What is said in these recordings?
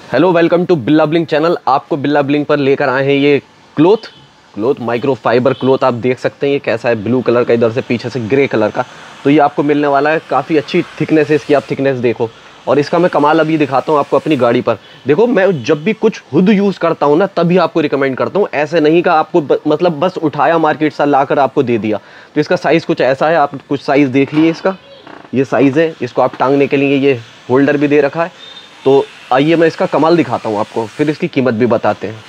Hello, welcome to Billa Bling channel. आपको Billa bling पर लेकर आए हैं ये क्लोथ माइक्रो फाइबर क्लोथ। आप देख सकते हैं ये कैसा है, ब्लू कलर का, इधर से पीछे से ग्रे कलर का। तो ये आपको मिलने वाला है, काफ़ी अच्छी थिकनेस है इसकी, आप थिकनेस देखो। और इसका मैं कमाल अभी दिखाता हूँ आपको अपनी गाड़ी पर। देखो, मैं जब भी कुछ खुद यूज़ करता हूँ ना, तभी आपको रिकमेंड करता हूँ। ऐसे नहीं का आपको मतलब बस उठाया मार्केट से लाकर आपको दे दिया। तो इसका साइज़ कुछ ऐसा है, आप कुछ साइज़ देख लिए इसका। ये साइज़ है, इसको आप टांगने के लिए ये होल्डर भी दे रखा है। तो आइए मैं इसका कमाल दिखाता हूँ आपको, फिर इसकी कीमत भी बताते हैं।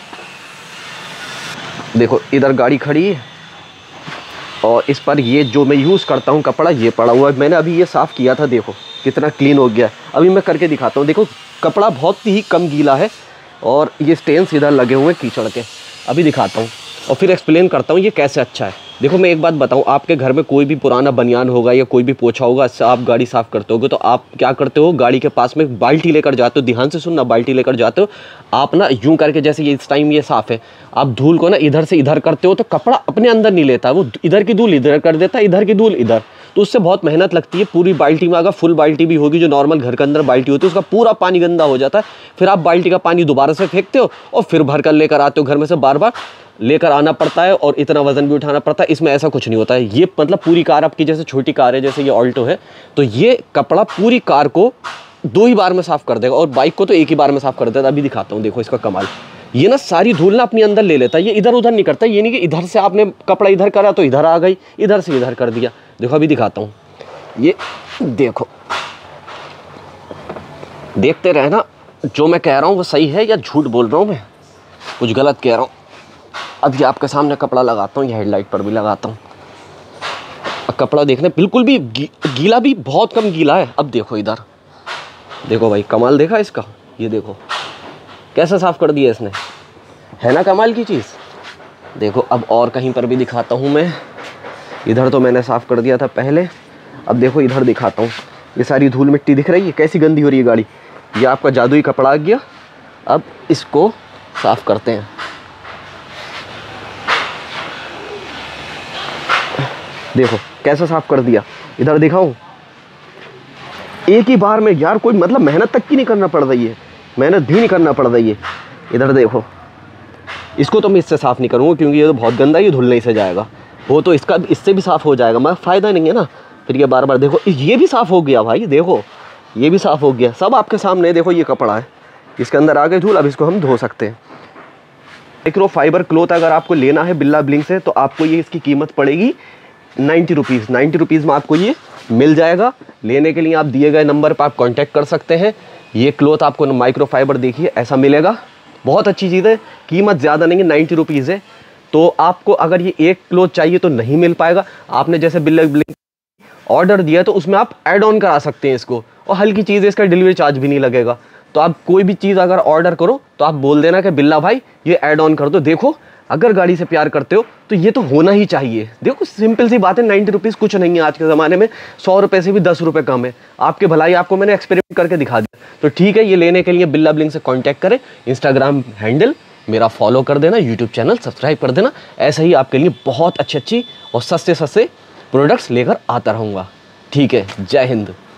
देखो, इधर गाड़ी खड़ी है और इस पर ये जो मैं यूज़ करता हूँ कपड़ा, ये पड़ा हुआ है। मैंने अभी ये साफ़ किया था, देखो कितना क्लीन हो गया है। अभी मैं करके दिखाता हूँ। देखो, कपड़ा बहुत ही कम गीला है और ये स्टेन्स इधर लगे हुए हैं कीचड़ के। अभी दिखाता हूँ और फिर एक्सप्लेन करता हूँ ये कैसे अच्छा है। देखो, मैं एक बात बताऊँ, आपके घर में कोई भी पुराना बनियान होगा या कोई भी पोछा होगा, इससे आप गाड़ी साफ़ करते होगे, तो आप क्या करते हो, गाड़ी के पास में बाल्टी लेकर जाते हो। ध्यान से सुनना, बाल्टी लेकर जाते हो आप ना, यूं करके, जैसे ये इस टाइम ये साफ़ है, आप धूल को ना इधर से इधर करते हो तो कपड़ा अपने अंदर नहीं लेता, वो इधर की धूल इधर कर देता है, इधर की धूल इधर। तो उससे बहुत मेहनत लगती है। पूरी बाल्टी में, अगर फुल बाल्टी भी होगी, जो नॉर्मल घर के अंदर बाल्टी होती है, उसका पूरा पानी गंदा हो जाता है। फिर आप बाल्टी का पानी दोबारा से फेंकते हो और फिर भर कर लेकर आते हो घर में से, बार बार लेकर आना पड़ता है और इतना वजन भी उठाना पड़ता है। इसमें ऐसा कुछ नहीं होता है। ये मतलब पूरी कार आपकी, जैसे छोटी कार है, जैसे ये ऑल्टो है, तो ये कपड़ा पूरी कार को 2 ही बार में साफ़ कर देगा और बाइक को तो 1 ही बार में साफ़ कर देता है। अभी दिखाता हूँ, देखो इसका कमाल। ये ना सारी धूल ना अपने अंदर ले लेता है, ये इधर उधर नहीं करता। ये नहीं कि इधर से आपने कपड़ा इधर करा तो इधर आ गई, इधर से इधर कर दिया। देखो, अभी दिखाता हूँ। ये देखो, देखते रहना, जो मैं कह रहा हूँ वो सही है या झूठ बोल रहा हूँ, मैं कुछ गलत कह रहा हूँ। अब ये आपके सामने कपड़ा लगाता हूँ, ये हेडलाइट पर भी लगाता हूँ। अब कपड़ा देखने बिल्कुल भी गीला भी बहुत कम गीला है। अब देखो, इधर देखो भाई, कमाल देखा इसका। ये देखो कैसे साफ़ कर दिया इसने, है ना कमाल की चीज़। देखो, अब और कहीं पर भी दिखाता हूँ मैं। इधर तो मैंने साफ़ कर दिया था पहले। अब देखो, इधर दिखाता हूँ। ये सारी धूल मिट्टी दिख रही है, कैसी गंदी हो रही है गाड़ी। ये आपका जादुई कपड़ा आ गया। अब इसको साफ़ करते हैं। देखो कैसे साफ़ कर दिया। इधर दिखाऊं, एक ही बार में यार, कोई मतलब मेहनत तक की नहीं करना पड़ रही है, मेहनत भी नहीं करना पड़ रही है। इधर देखो, इसको तो मैं इससे साफ़ नहीं करूँगा क्योंकि ये तो बहुत गंदा, ये धुल नहीं से जाएगा। वो तो इसका इससे भी साफ़ हो जाएगा, मगर फ़ायदा नहीं है ना। फिर ये बार बार देखो, ये भी साफ़ हो गया भाई, देखो ये भी साफ़ हो गया, सब आपके सामने। देखो, ये कपड़ा है, इसके अंदर आ गई धूल। अब इसको हम धो सकते हैं। माइक्रो फाइबर क्लोथ अगर आपको लेना है बिल्ला ब्लिंग से, तो आपको ये इसकी कीमत पड़ेगी 90 रुपीज़। 90 रुपीज़ में आपको ये मिल जाएगा। लेने के लिए आप दिए गए नंबर पर आप कांटेक्ट कर सकते हैं। ये क्लोथ आपको माइक्रो फाइबर, देखिए ऐसा मिलेगा। बहुत अच्छी चीज़ है, कीमत ज़्यादा नहीं है, 90 रुपीज़ है। तो आपको अगर ये एक क्लोथ चाहिए तो नहीं मिल पाएगा। आपने जैसे बिल्ला ब्लिंग ऑर्डर दिया तो उसमें आप ऐड ऑन करा सकते हैं इसको, और हल्की चीज़ है, इसका डिलीवरी चार्ज भी नहीं लगेगा। तो आप कोई भी चीज़ अगर ऑर्डर करो तो आप बोल देना कि बिल्ला भाई ये ऐड ऑन कर दो। देखो, अगर गाड़ी से प्यार करते हो तो ये तो होना ही चाहिए। देखो, सिंपल सी बात है, 90 रुपीज़ कुछ नहीं है आज के ज़माने में। 100 रुपये से भी 10 रुपये कम है। आपके भलाई, आपको मैंने एक्सपेरिमेंट करके दिखा दिया। तो ठीक है, ये लेने के लिए बिल्ला ब्लिंग से कॉन्टैक्ट करें। इंस्टाग्राम हैंडल मेरा फॉलो कर देना, यूट्यूब चैनल सब्सक्राइब कर देना। ऐसे ही आपके लिए बहुत अच्छी और सस्ते प्रोडक्ट्स लेकर आता रहूँगा। ठीक है, जय हिंद।